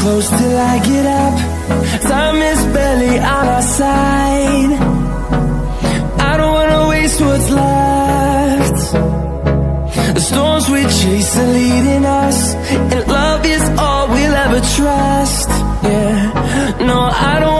close till I get up. Time is barely on our side. I don't wanna waste what's left. The storms we chase are leading us, and love is all we'll ever trust. Yeah, no, I don't